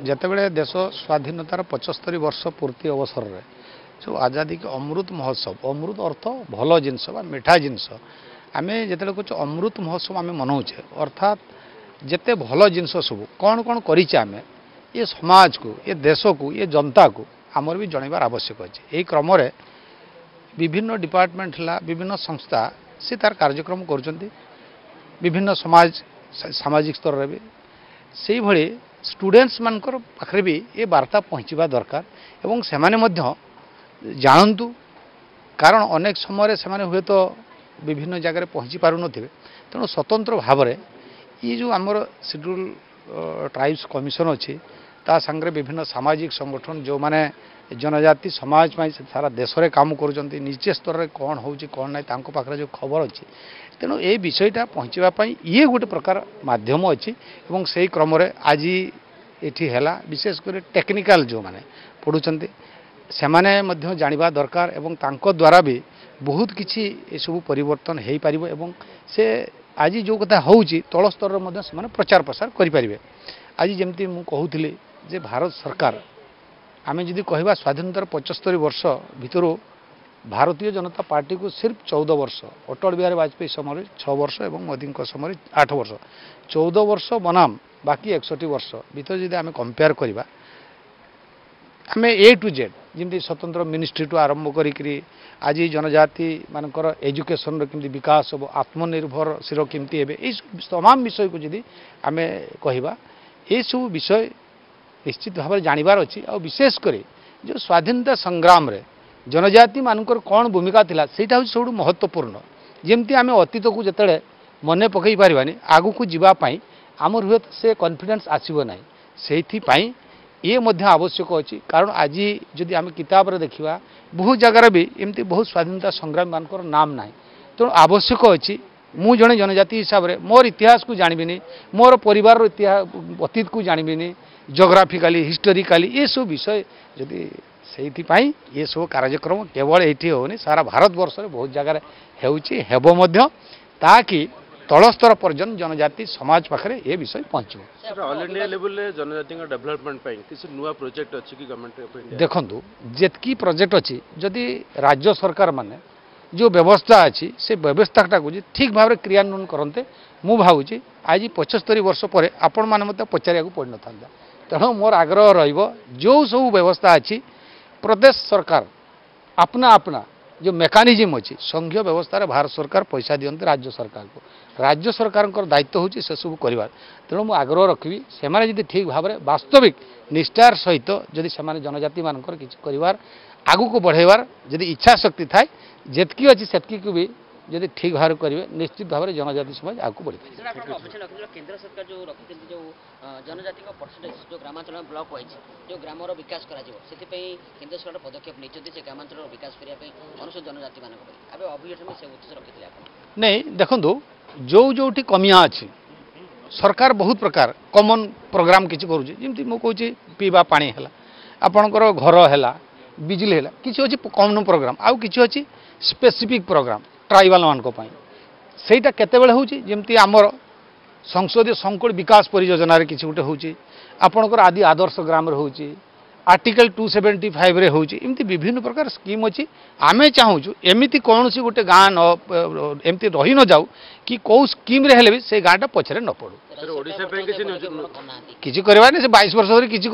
जितेबले देश स्वाधीनतार 75 वर्ष पूर्ति अवसर में जो आजादी के अमृत महोत्सव अमृत अर्थ भल जिनस मिठा जिनस आम जिते कह अमृत महोत्सव आम मनाऊे अर्थात जिते भल जिनस सब कौन कौन करें ये समाज को ये देश को ये जनता को आमर भी जनइबार आवश्यक अच्छे यही क्रम विभिन्न डिपार्टमेंट है विभिन्न संस्था से तार कार्यक्रम कर विभिन्न समाज सामाजिक स्तर में भी से भली स्टूडेंट्स मानकर पाखरे भी ये वार्ता पहुँचवा दरकार एवं से जानतु कारण अनेक समय से हुए तो विभिन्न जगह पहुँची पार थे तेणु स्वतंत्र भाव में ये जो आमर शेड्यूल ट्राइब्स कमिशन अच्छी ता संगे विभिन्न सामाजिक संगठन जो माने जनजाति समाज में सारा देश में काम कर निजे स्तर में कौन हो कौन ना पाखे जो खबर अच्छी तेणु ये विषयटा पहुँचापी ये गोटे प्रकार माध्यम अच्छी से क्रम आज ये है विशेषकर टेक्निकल जो मैंने पढ़ुंट से मैंने जानवा दरकार एवं तांको द्वारा भी बहुत किसी सब परिवर्तन हो पार एवं से आज जो कथा होची तल स्तर में प्रचार प्रसार करें आज जमती मु कहूली जे भारत सरकार आम जदि कहवा स्वाधीनतार 75 वर्ष भितर भारतीय जनता पार्टी को सिर्फ 14 वर्ष अटल बिहारी वाजपेयी समय 6 वर्ष और मोदी समय 8 वर्ष 14 वर्ष बनाम बाकी 61 वर्ष भर जब आम कंपेयर करवा आम ए टू जेड जमी स्वतंत्र मिनिस्ट्री टू आरंभ करी आज जनजाति मानकर एजुकेशन केमती विकास हो आत्मनिर्भरशील केमती हे तमाम विषय को जदि आम कहवा ये सब विषय निश्चित भाव जानवर अच्छी और विशेषकर जो स्वाधीनता संग्राम रे जनजाति मानकर कौन भूमिका थिला सेटा हूँ सब महत्वपूर्ण जमती आम अतीत को जिते मन पकई पारानी आगू को जीवाई आमर हुए से कॉन्फिडेंस आसब ना से ये मध्य आवश्यक अच्छी कारण आज जदि आम किताब रे देखा बहुत जगार भी एमती बहुत स्वाधीनता संग्राम मानकर नाम ना तेणु आवश्यक अच्छी मु जड़े जनजाति हिसाब से मोर इतिहास को जानविनी मोर परिवार इतिहास अतीत को जानविनी जोग्राफिकाली हिस्टोरिकाली ये सब विषय जदि से ये सब कार्यक्रम केवल ये होनी सारा भारत वर्ष में बहुत जगार होकि तल स्तर पर्यटन जनजाति समाज पाखे ये विषय पहुँच ऑल इंडिया लेवल जनजाति डेवलपमेंट किसी नुआ प्रोजेक्ट अच्छी कि गवर्नमेंट ऑफ इंडिया देखंतु जेतकी प्रोजेक्ट अच्छी जदि राज्य सरकार माने जो व्यवस्था अच्छी से व्यवस्थाटा को ठीक भाव में क्रियान्वयन करते मु भावुची आज 75 वर्ष पर आपण मैंने मत पचार पड़ न था तेणु मोर आग्रह रो सब व्यवस्था अच्छी प्रदेश सरकार अपना अपना जो मेकानिज्म अच्छी संघीय व्यवस्था भारत सरकार पैसा दियंते राज्य सरकार दायित्व होची से सब करवा तेणु मुझे आग्रह रखी से ठीक भाव में वास्तविक निष्ठार सहित जदि से जनजाति मानकर किसी कर आगू को बढ़ेबार जदि इच्छा शक्ति थाए जेतकी अच्छी सेतकी को भी जदि ठीक भाव करेंगे निश्चित भाव में जनजाति समाज आगे बढ़ी केंद्र सरकार जो रखी जो जनजाति परसेंटेज जो ग्रामांचल ब्लॉक वाइज जो ग्रामर विकास कर केंद्र सरकार पदक्षेप नहीं ग्रामांचल विकास करने अनुसूचित जनजाति मानक अभिलेख में से उद्देश्य रखी नहीं देखो जो कमिया अच्छी सरकार बहुत प्रकार कॉमन प्रोग्राम किसी करुँची मु कहूँ पीवा पानी है आपणकर घर है बिजली है किसी अच्छी कॉमन प्रोग्राम आउ किसी अच्छी स्पेसिफिक प्रोग्राम ट्राइबाल मानी सेटा केतेबेले होची जेमती आमर संसदीय संकुल विकास परियोजना रे किसी गोटे होची आपणकर आदि आदर्श ग्राम रे होची आर्टिकल 275 रे होची एमती विभिन्न प्रकार स्कीम अच्छी आमे चाहूँ एमती कौन सी गोटे गाँ एमती रही न जाऊ कि कौ स्कीम रे हेले भी से गाँटा पछरे न पड़ू किसी करवा से 22 वर्ष किसी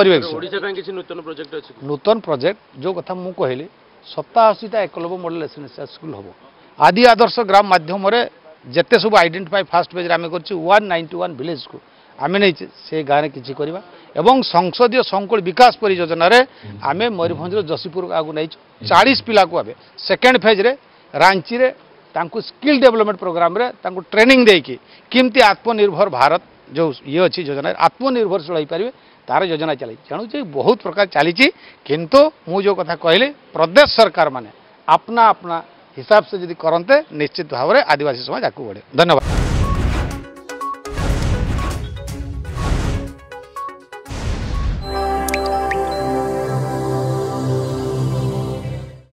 नूतन प्रोजेक्ट जो कथा मु कहली 87टा एकलव्य मॉडल रेसिडेंशियल स्कूल हम आदि आदर्श ग्राम माध्यम जिते सब आइडेंटिफाई फास्ट पेज आम कर 191 विलेज को आम नहीं से गाँव में किसी करवा एवं संसदीय संकुल विकास परियोजना रे आम मयूरभंज जशीपुर आगु नहीं 40 पिला को आवे सेकेंड फेज रे रांची रे तांको स्किल डेवलपमेंट प्रोग्राम रे तांको ट्रेनिंग देकी किमती आत्मनिर्भर भारत जो ये अच्छी योजना आत्मनिर्भरशील हो पारे तार योजना चलाई तेणु बहुत प्रकार चली किंतु मु जो कथा कहली प्रदेश सरकार माने अपना अपना हिसाब से यदि करते निश्चित भाव में आदिवासी समाज आगे बढ़े। धन्यवाद।